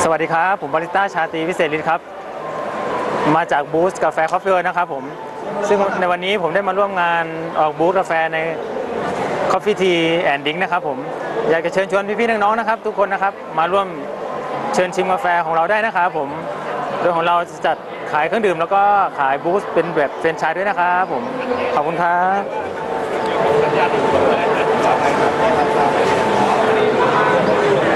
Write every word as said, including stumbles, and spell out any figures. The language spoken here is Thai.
สวัสดีครับผมบาริสต้าชาตรีวิเศษฤทธิ์ครับมาจากบูธกาแฟคอฟฟี่นะครับผมซึ่งในวันนี้ผมได้มาร่วมงานออกบูธกาแฟใน Coffee Tea and Drink นะครับผมอยากจะเชิญชวนพี่ๆน้องๆนะครับทุกคนนะครับมาร่วมเชิญชิมกาแฟของเราได้นะครับผมโดยของเราจะจัดขายเครื่องดื่มแล้วก็ขายบูธเป็นแบบแฟรนไชส์ด้วยนะครับผมขอบคุณครับ